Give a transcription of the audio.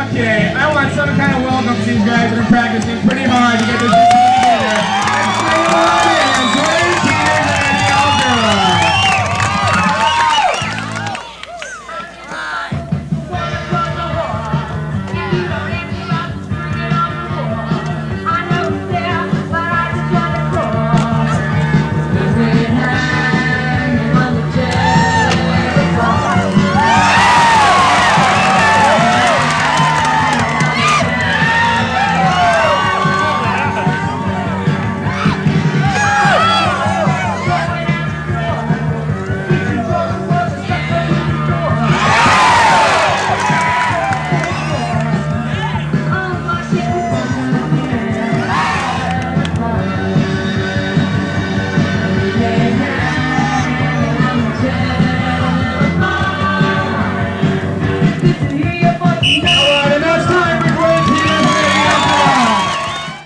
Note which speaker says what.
Speaker 1: Okay, I want some kind of welcome to these guys that are practicing pretty hard to get this